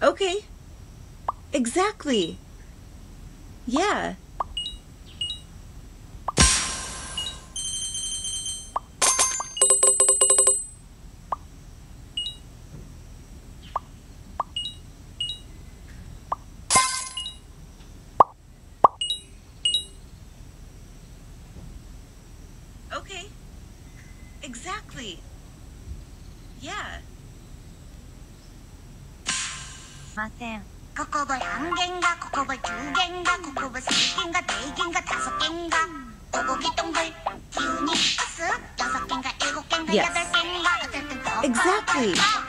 Okay. Exactly. Yeah. Okay. Exactly. Yeah. ません。ここは半弦が、ここは中弦が、ここは水弦が、低弦が、多素弦が、おごきとんぶい、急に押す、四素弦が、英語弦が、 Yes. 八弦が、 Exactly.